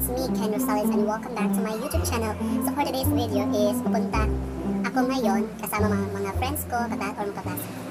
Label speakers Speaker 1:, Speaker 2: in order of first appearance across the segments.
Speaker 1: it's me, Ken Rosales, and welcome back to my YouTube channel. So for today's video is pupunta ako ngayon kasama mga friends ko, or mga kaklase ko.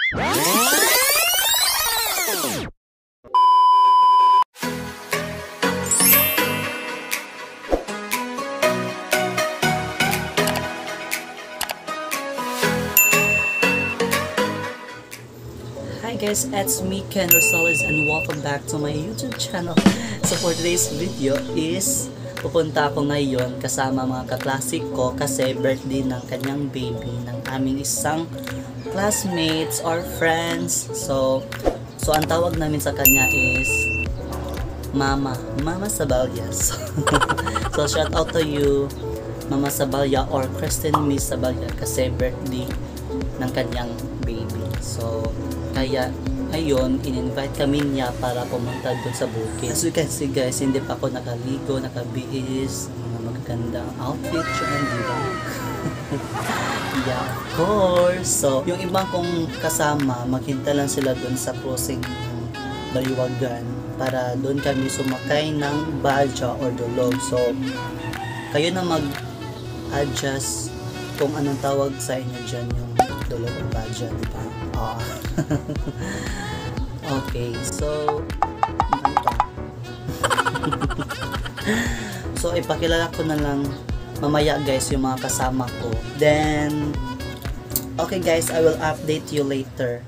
Speaker 2: Hi guys, it's me Ken Rosales and welcome back to my YouTube channel. So for today's video is pupunta ako ngayon kasama mga kaklasik ko kasi birthday ng kanyang baby ng aming isang classmates or friends. So ang tawag namin sa kanya is Mama Sabalyas. So shout out to you Mama Sabalya or Kristen Miss Sabalya kasi birthday ng kanyang baby. So kaya ngayon, in-invite kami niya para pumunta doon sa bukid. As you can see guys, hindi pa ako nakaligo, nakabihis, magagandang outfit yun, di ba? Yeah, of course. So, yung ibang kong kasama, maghintay lang sila doon sa crossing ng Baliwagan para doon kami sumakay ng Badja or Dolog. So, kayo na mag-adjust kung anong tawag sa inyo dyan yung Dolog o Badja, di ba? Okay, so so ipakilala ko na lang mamaya guys yung mga kasama ko. Then okay guys, I will update you later.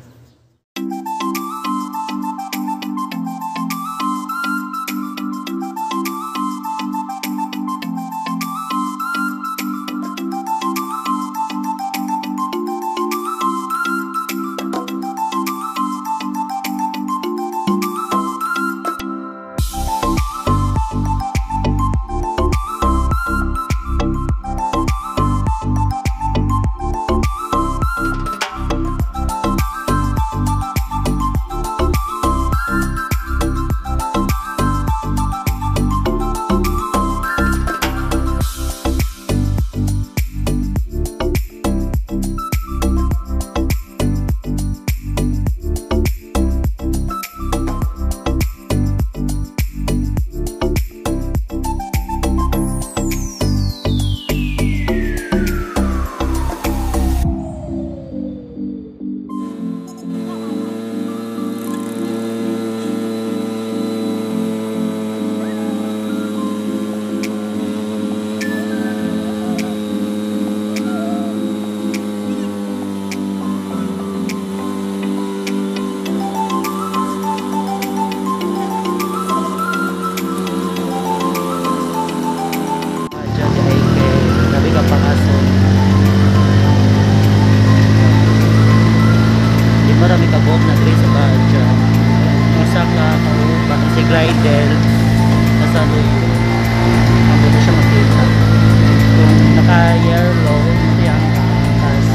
Speaker 2: Marami ka buhok na dre sa Badja. Isa ka kauban si Glidel kasalo ang buto siya makita kung naka-yellow siya ang taas.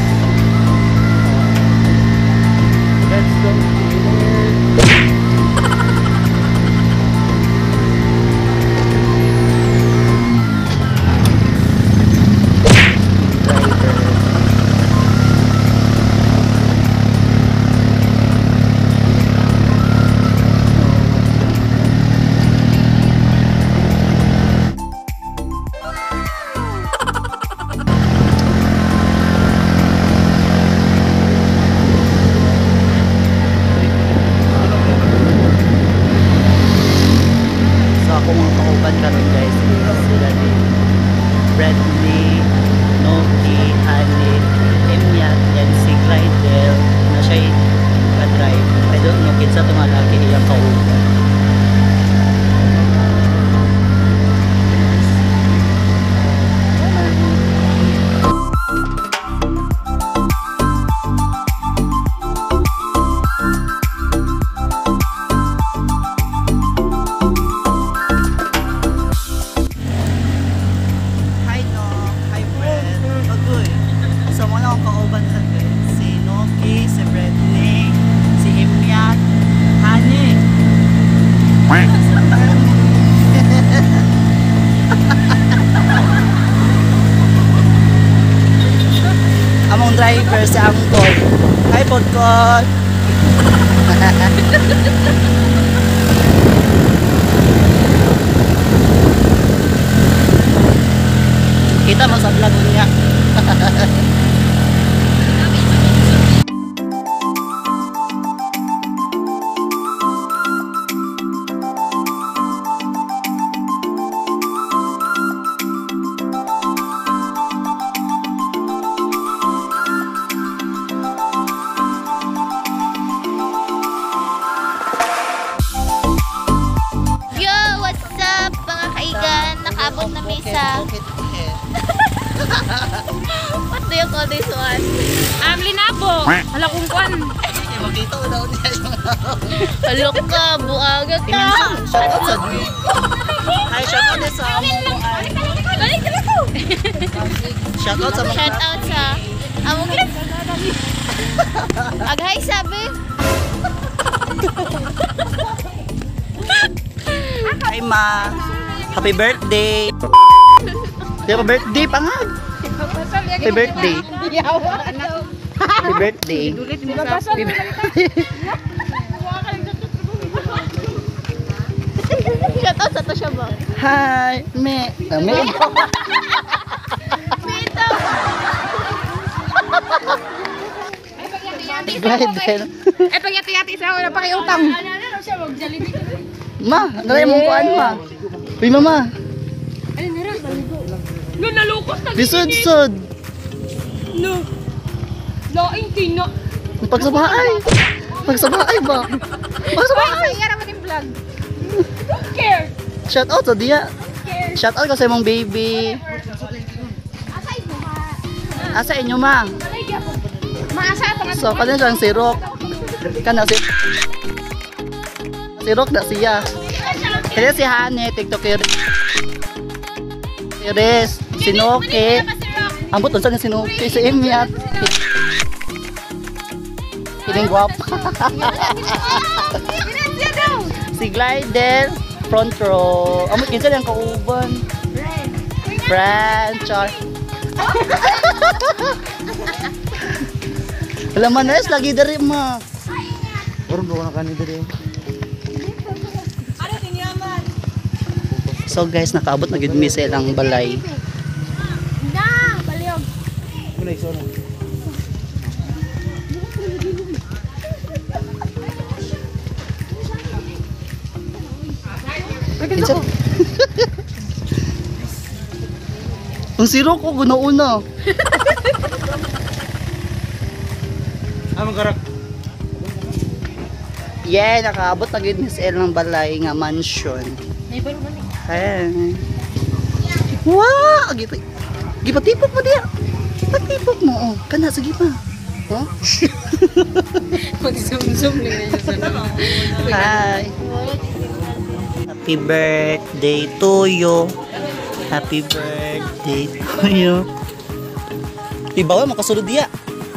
Speaker 2: Let's go here. Karon guys, sila ni Bradley, Noki, Hani, Emyat, and si Glidel na siya ka-drive. I don't know kinsa itong lalaki iyang kauban. driver si Angkol. Hi, Podkot! Kita mo sa vlog niya.
Speaker 3: Yo, what's up mga kaigan? Nakabot na misa. What do you call this one?
Speaker 4: Linabo. Hala kung kwan.
Speaker 2: Makita ko daw niya yung
Speaker 3: Halok ka, buaga ka.
Speaker 2: shout out sa ay, shout out sa amo mo ay.
Speaker 3: Balik ka na to.
Speaker 2: Shout out sa mga
Speaker 3: Shout out sa among gid. Aghay sabi.
Speaker 2: Hi ma. Happy birthday. Happy birthday pangag. Happy birthday. Happy birthday. Happy birthday.
Speaker 3: Shout out sa to siya ba?
Speaker 2: Hi, me. Me. Glidel.
Speaker 4: Eh, pagyati-yati sa ako na pakiutang.
Speaker 2: Ma, naray mong kuan ma. Uy mama.
Speaker 4: No, nalukos na.
Speaker 2: Bisud-sud.
Speaker 4: No. Laing tina.
Speaker 2: Pagsabaay. Pagsabaay ba? Pagsabaay.
Speaker 4: Kaya naman yung vlog. Who cares?
Speaker 2: Shout out sa diya. Shout out ko sa imong baby. Asa inyo ma?
Speaker 4: Maasa pa nga.
Speaker 2: So, kanina siyang sirok. Kana sirok na siya. Kaya si Hane, tiktoker. Iris, Sinoke. Ambot unsa nga Sinoke si Emiat. Kiling guwapa. Si Glidel, front row. Amot kinsa lang kauban. Char. Alam mo na, lagi dari ma. Orang doon na kani dari. So guys, nakaabot na gid mi sa ilang balay.
Speaker 4: Na, baliog.
Speaker 2: Kinsa? Ang siro ko guna-una.
Speaker 5: Amang karak.
Speaker 2: Yeah, nakaabot na gid mi sa ilang balay nga mansion. Ayan. Wow! Gipatipok mo diya. Patipok mo. Oh. Kana, sige pa. Oh?
Speaker 4: Mag-zoom-zoom lang na siya sa
Speaker 2: Hi. Happy birthday to you. Happy birthday to you. Ibawa, makasulod diya.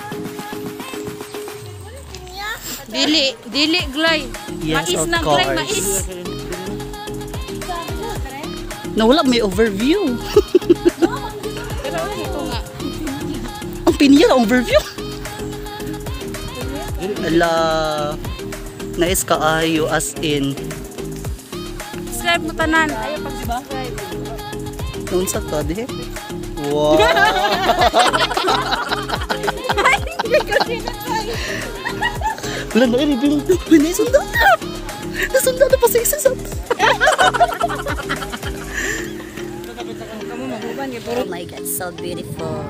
Speaker 4: Dili, Glay.
Speaker 2: Yes,
Speaker 4: Mais
Speaker 2: of
Speaker 4: na,
Speaker 2: course.
Speaker 4: Glay, mais.
Speaker 2: Nawala, may overview.
Speaker 4: Pero ito nga.
Speaker 2: Ang piniya, overview. Ala, nais kaayo as in.
Speaker 4: Subscribe mo tanan. Ayaw pag-subscribe.
Speaker 2: Noon sa to, di? Wow! Wala na i-review. Uy, naisunda na! Nasunda na pa sa isa sa Oh my God, so beautiful.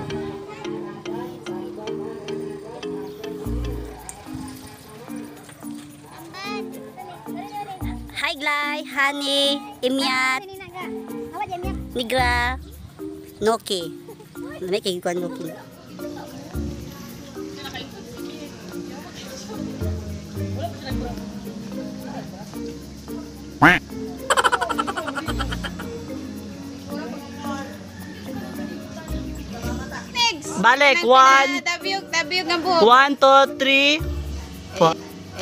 Speaker 2: Hi, Glay, Honey, Imiat, Nigra, Noki. May kikuan Noki. Balik, one.
Speaker 4: Tabiyog ng buhok.
Speaker 2: 1, 2, 3.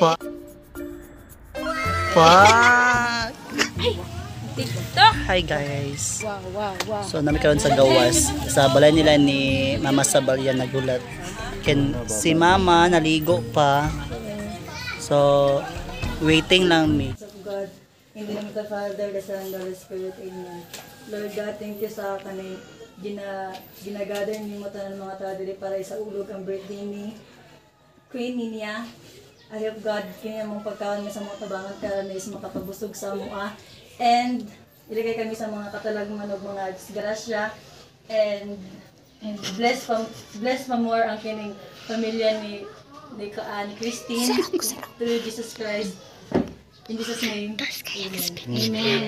Speaker 4: TikTok.
Speaker 2: Hi guys.
Speaker 4: Wow.
Speaker 2: So nami karon sa gawas. Sa balay nila ni Mama Sabalyan nagulat. Si Mama naligo pa. So waiting lang mi.
Speaker 6: God, in the name of the Father, the Son, and the Holy Spirit, Amen. Lord God, thank you sa kanay ginagather ni mo tanan mga tao dili para isaulog ang birthday ni Queen niya. I hope God kanya mong pagkaon nga sa mga tabangan karon is makapabusog sa mua, and iligay kami sa mga katalagman ug mga disgrasya, and bless pa more ang kining pamilya ni Christine through Jesus Christ. In Jesus' name. Amen.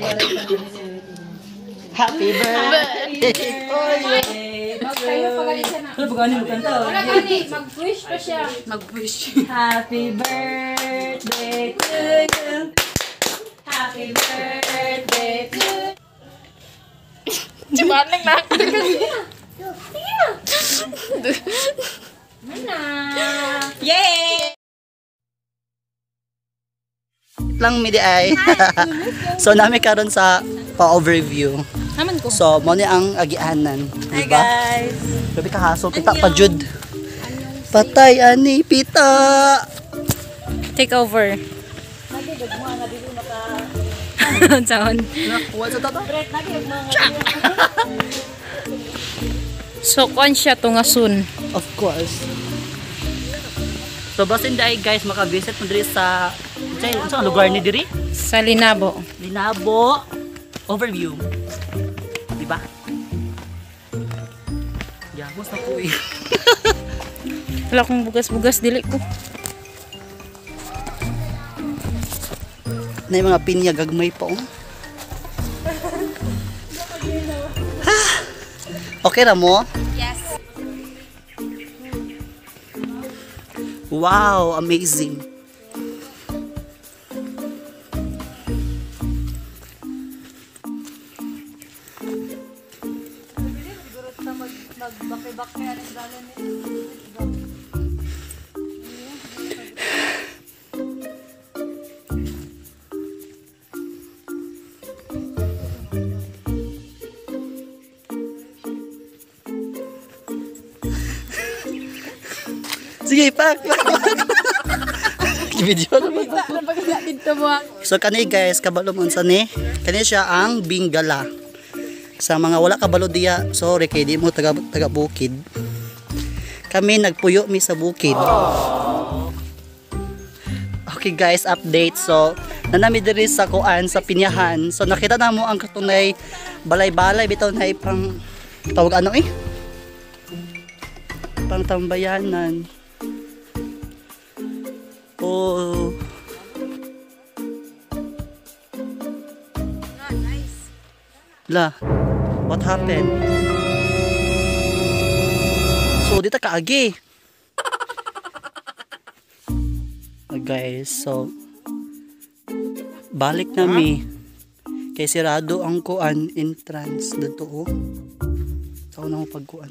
Speaker 2: Happy birthday!
Speaker 4: Kayo pagalit siya na.
Speaker 2: Ano ba gani mo kanta?
Speaker 4: Wala gani, mag-wish pa siya.
Speaker 6: Happy birthday to you. Happy birthday to you.
Speaker 3: Cuman lang na.
Speaker 6: Yay!
Speaker 2: Lang midi ay. So nami karon sa pa-overview.
Speaker 4: Naman ko.
Speaker 2: So mo ni ang agianan,
Speaker 6: Hi
Speaker 2: di ba?
Speaker 6: guys!
Speaker 2: Grabe ka haso, pita pa jud. Patay ani pita.
Speaker 4: Take over. Saan?
Speaker 2: Nakuha sa tata.
Speaker 4: So, kuan siya to nga soon.
Speaker 2: Of course. So basin dai guys maka-visit mo diri sa sa lugar ni diri?
Speaker 4: Sa Linabo.
Speaker 2: Linabo overview. Di ba? Yamos na po eh.
Speaker 4: Wala kong bugas-bugas, dili ko.
Speaker 2: Na yung mga pinya gagmay pa oh. Okay na mo?
Speaker 3: Yes.
Speaker 2: Wow, amazing. Sige, pak. Video naman. So kani guys, kabalo mo sa ni. Kani siya ang Bingala. Sa mga wala kabalo diya, sorry kay di mo taga bukid. Kami nagpuyo mi sa bukid. Okay guys, update. So nanami diri sa kuan sa Pinyahan. So nakita na mo ang katunay balay-balay bitaw na pang tawag ano pang tambayanan. Oh.
Speaker 3: Nice.
Speaker 2: La, what happened? So, dito kaagi. Guys, so balik na mi. Kay sirado ang kuan entrance dito oh. Saan na mo pagkuan?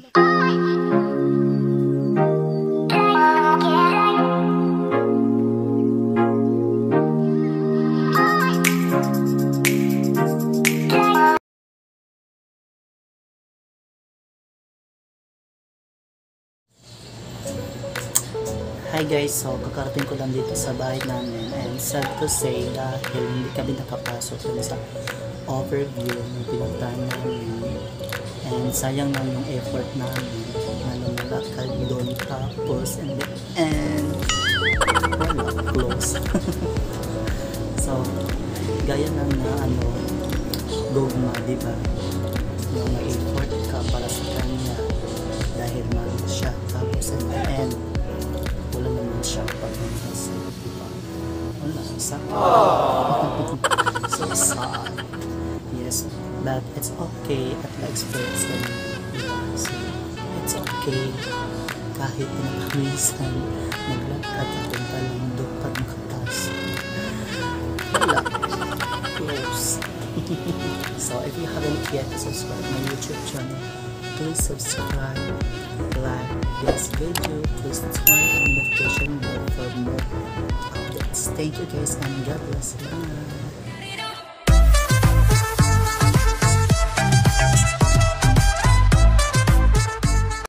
Speaker 2: Hi guys, so kakarating ko lang dito sa bahay namin, and sad to say dahil hindi kami nakapasok dun sa overview ng pinuntahan namin, and sayang na yung effort namin na lumalakad doon, tapos and the end wala, close. So gaya ng gugma, diba, yung ma-effort ka para sa kanya dahil mahal siya, tapos and the end wala naman siya pag-nasa, diba? Wala, sakit. So sad. Yes, but it's okay at ma-experience ka naman, diba? So, it's okay kahit pinakawisan maglakad at punta lang doon pag makatas. Wala. Close. So, if you haven't yet subscribed my YouTube channel, please subscribe, like this video, please turn on the notification bell for more updates. Thank you guys and God bless you.